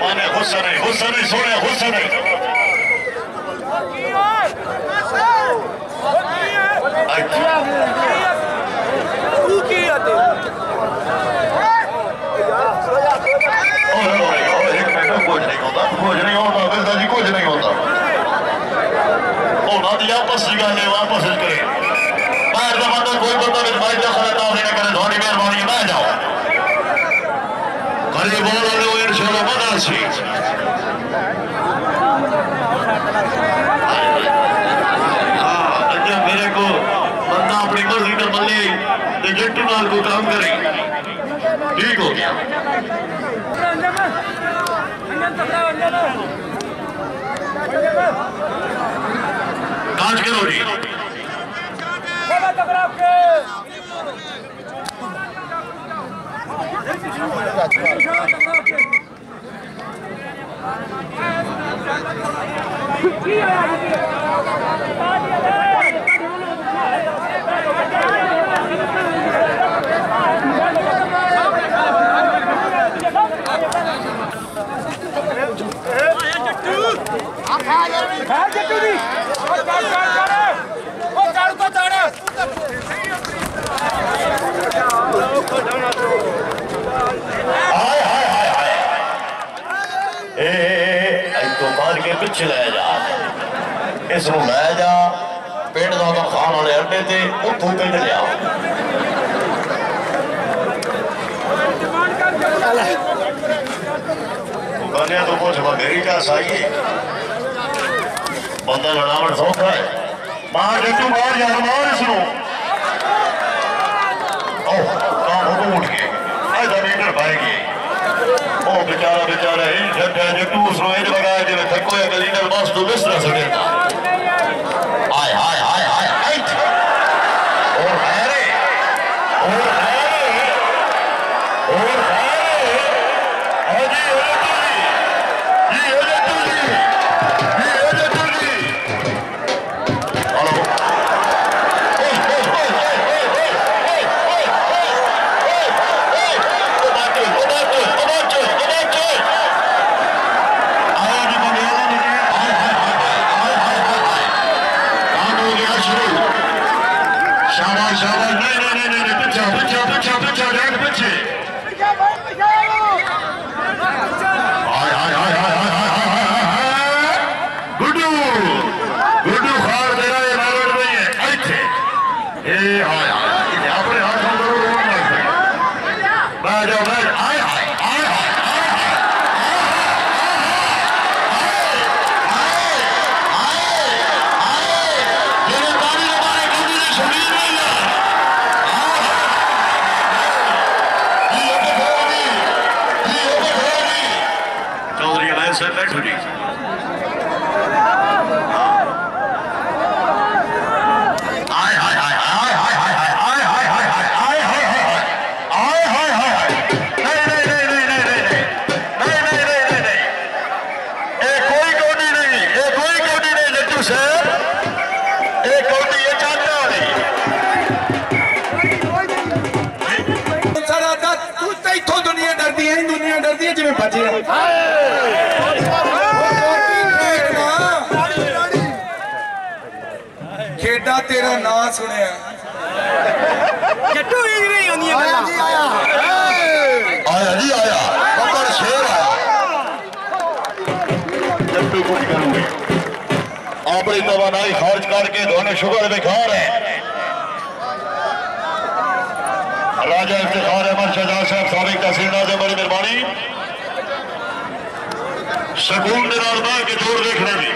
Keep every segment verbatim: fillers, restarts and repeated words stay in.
माने हुसन है हुसन है सोने हुसन है तू की आते एक मिनट कुछ नहीं होता कुछ नहीं होता बिल्दा जी कुछ नहीं होता ओ ना दिया आपस की गल है वापस करे बाहर का बंदा कोई बंदा मेरे भाई का खड़ा ना करे धोनी मेहरबानी मैं जाओ करे बोल रहे हो इंशाल्लाह मजा सी हां अच्छा मेरे को बंदा अपनी मर्जी का मल्ले ते जट्टू नाल को काम करे ठीक हो गया कांच करो जी पिछे लै जा इस लै जा पिंड का खान वाले अड्डे से उतों पिंड लिया बने तो कुछ वगैरह का सही बंदा लड़ावट सौखा है मार जट्टू मार यार मार इसको काम हुक्म उठ गए ऐसा मीटर पाएगी ओ बेचारा बेचारा ही जब जट्टू उसको इंज लगाया जिवें थको या गलीनर बस तो बिस्तरा सड़ेगा हाय हाय हाय हाय हाय और है रे और है रे और है रे हाजी जी ये जट्टू जी ये जट्टू जी हेलो खेड़ा तेरा नाम सुनिया जट्टू ही नहीं होनी है आया जी आया आया जी आया बब्बर शेर आया जट्टू कुछ करूंगे अपनी तवानाई खर्च करके दोनों शुगर में खा रहे हैं राजा इफ्तिखार अहमद शहजाद साहब साबिक तहसीलदार से बड़ी मेहरबानी सकून के नाल बाहर के जोर देखने में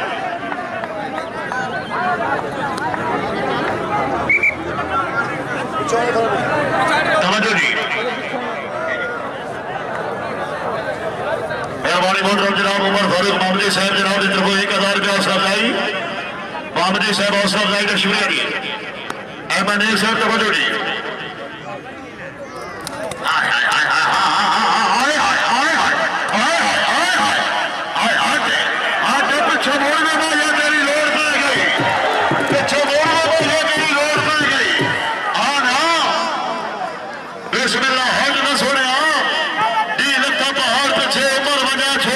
तवज्जो जी मेहरबानी मोहतरम जनाब उमर फारूक मामदी साहब जनाब की तरफ एक हजार रुपया हौसला अफजाई मामदी साहब हौसला अफजाई का शुक्रिया जी अहमद साहब तवज्जो जी बिस्मिल्लाह हज न सोने दी लत्ता पहाड़ पे छे उमर वजह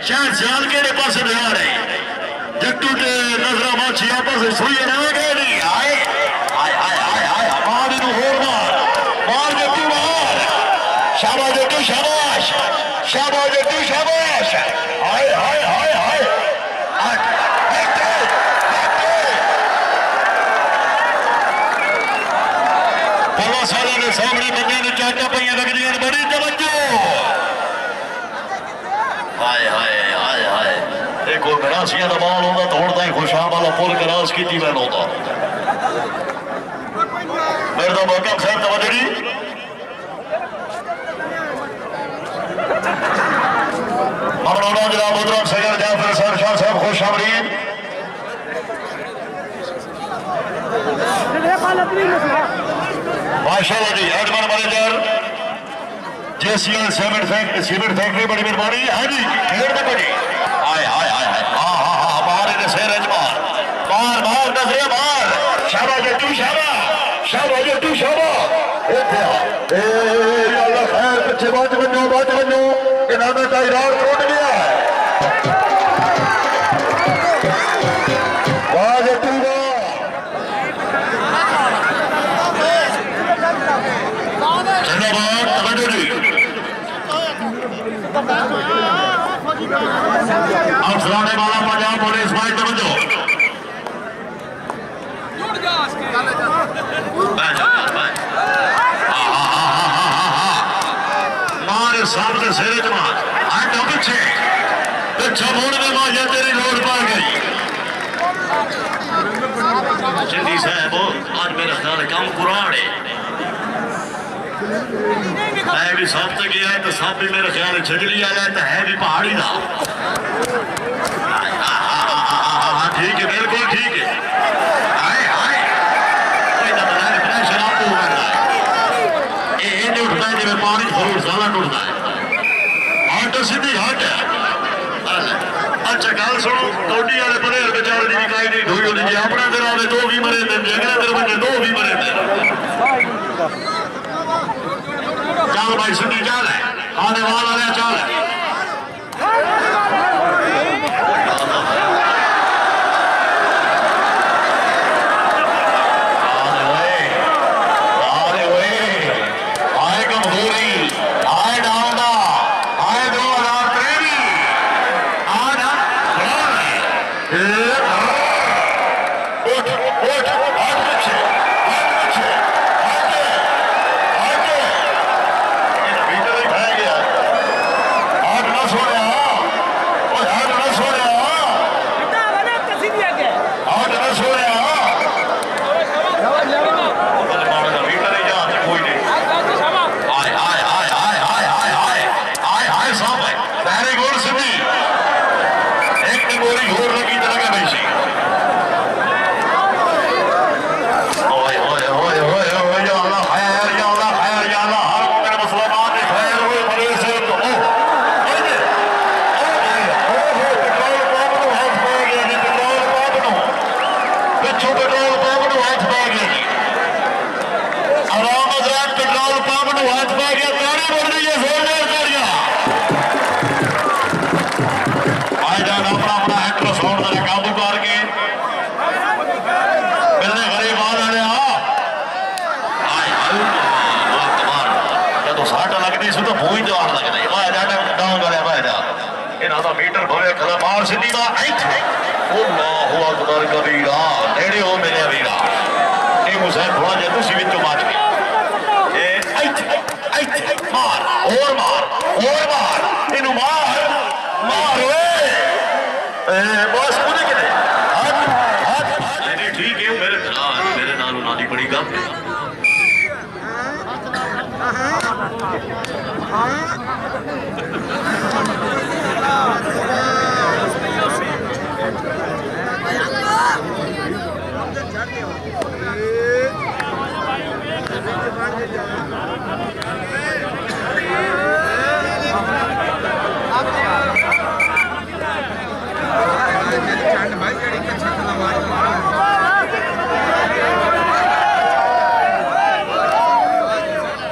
चार साल के पास दिया रहे जट्टू के नजरा माची आपस सुई रह गए नहीं आए आए आए आए आए मार इनु होर मार मार जट्टू मार शाबाश जट्टू शाबाश शाबाश जट्टू शाबाश आए आए आए आए पला साल के सामने बंदे ने चाटा पहिया लगदियां बड़ी तवज्जो हाय हाय हाय हाय एक और मरासिया का बाल होता दौड़ता है खुशाब वाला पुल करास की थी मैंने होता मेरे तो मौका साहब तवज्जो ममनूना जनाब मुहतरम सैयद जाफर सर शाह साहब खुश आमदीद माशाल्लाह जी admin manager JCL cement factory cement factory बड़ी मेहरबानी हाँ जी खेल में बड़ी आए आए आए हाँ हाँ हाँ मार इन्हें शेर मार मार मार नजरे मार शाबाश जट्टू शाबाश शाबाश जट्टू शाबाश इत्थे ए अल्लाह खैर पीछे बात बनो बात बनो इन्होंने का इराद टूट गया है वाह जट्टू धन्यवाद तवज्जो जी अब सुनाने वाला पंजाब पुलिस भाई तवज्जो मारे सामने सिरे च मार हट पीछे पीछे मोड़ने मारिया तेरी लोड़ पा गई चिंदी साहब आज मेरा ख्याल काम पुराने मैं भी सब तक गया तो सब भी मेरे ख्याल छजली आया तो है भी पहाड़ी का ठीक है बिल्कुल ठीक है आए आए कोई ना बना प्रेशर आपको करना है ये नहीं उठता है जब पानी फ्रूट साला उठता है हट सीधी हट अच्छा गल सुनो तोड़ी वाले बने बेचारे की काई नहीं ढोई होनी जी अपने दिन आवे दो भी मरे दिन अगले दिन बने दो भी मरे दिन चाल भाई सुनी चाल है आने वाला है चाल है मीटर भवे खला मार सिद्धी दा अल्लाहु अकबर कबीरा नेड़े हो मेरे वीरा ए मुसैन थोड़ा जे तुसी विचों मार गए ए मार और मार और मार इनु मार मार ओए ए बस कोने के हाथ हाथ नहीं ठीक है मेरे नाल मेरे नाल नादी बड़ी गम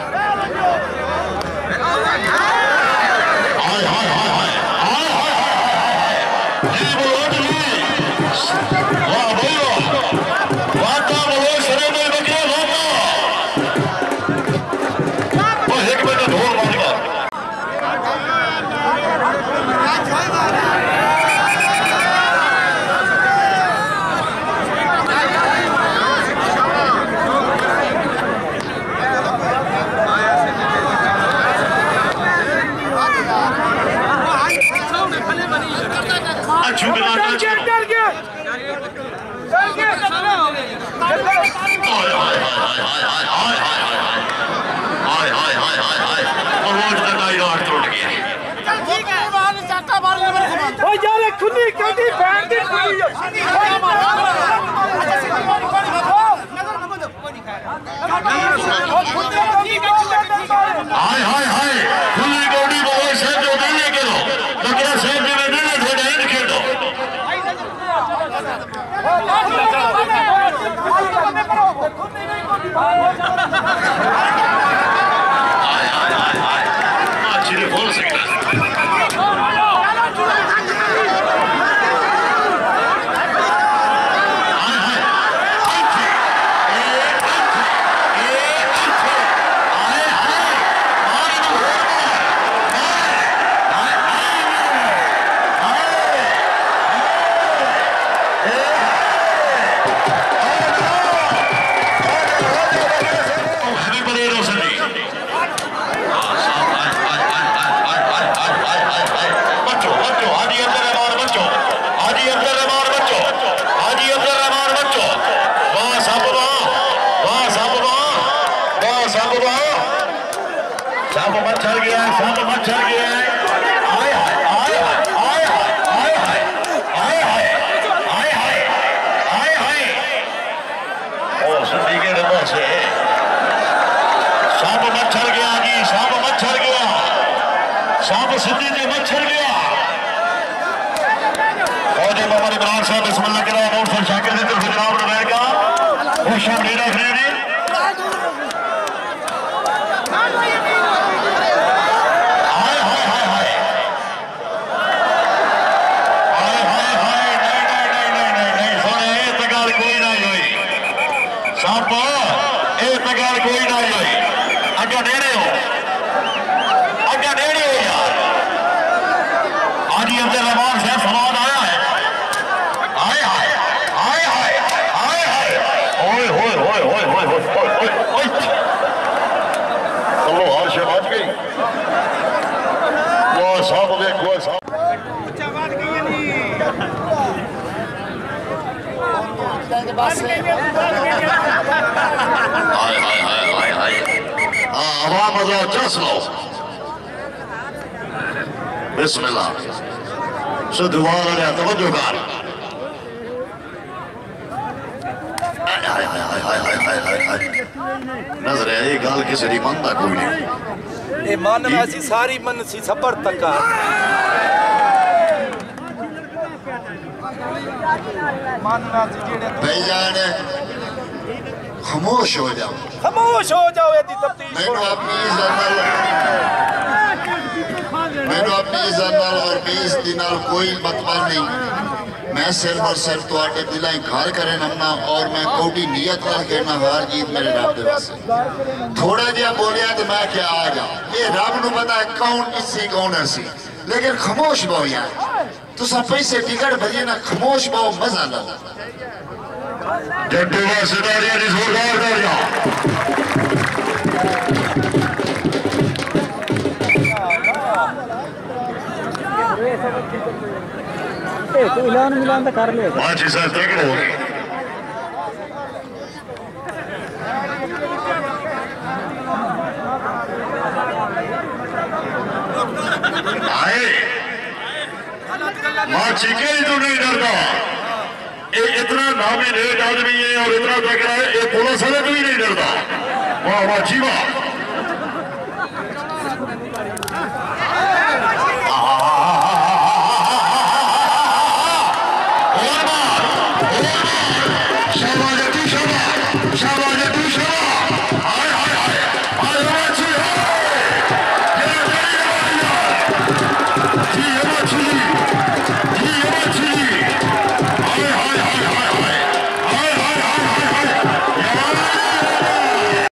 हाय हाय हाय हाय हाय हाय खुली कटी बैंड दी खुली हाय हाय हाय खुली गोडी बोल से जो दिले के दो लकड़ा से में दिले थोड़े इन के दो हाय हाय हाय हाय अच्छी रे बोल सकता सांप मच्छर गया है सांप मच्छर गया है आए हाय आए हाय आए हाय आए हाय आए हाय आए हाय ओ सुनी के नंबर से सांप मच्छर गया जी सांप मच्छर गया सांप सिद्धि जी मच्छर गया और जब हमारे इमरान साहब बिस्मिल्लाह के नाम और शाकिर ने तो जनाब रहेगा वो शाम नहीं रख रहे हैं कोई ना होई अग्गा नेड़े हो अग्गा नेड़े हो यार हाजी अब्दुल रहमान साहब फरमान आया है आए हाय आए हाय आए हाय ओए होए होए होए होए होए ओए चलो हार से बच गई वो साहब देखो साहब बात गई नहीं हाय हाय हाय हाय आवाम अल्लाह चस लो बिस्मिल्लाह सुदवार ने तवज्जो कर हाय हाय हाय हाय हाय हाय हाय हाय नजर है ये गाल किसी दी मनदा कोई नहीं ए मान वासी सारी मन सी सबर तका मान वासी जेड़े भाईजान खामोश हो जाओ खामोश हो जाओ यदि तफ्तीश मैंने अपनी इज्जत मैंने अपनी इज्जत और बेइज्जती नाल कोई मतलब नहीं मैं सिर्फ और सिर्फ तुहाडे दिलां घर करे नमना और मैं कोई नियत नाल कहना हार जीत मेरे रब दे वास्ते थोड़ा जिहा बोलिया तो मैं क्या आ जा ये रब नूं पता है कौन इसी कौन हसी लेकिन खामोश बहु यार तुसा पैसे टिकट भरिए ना खामोश बहु मजा लो जट्टू वासदारिया दी जोरदार तालियां ए तू इलान मिलान तो कर ले हां जी सर तगड़े हो गए आए मां चिके ही तो नहीं डरता ये इतना नामी नेक आदमी है और इतना तगड़ा है ये पुलिस वाले को भी नहीं डरता वाह वाह जी वाह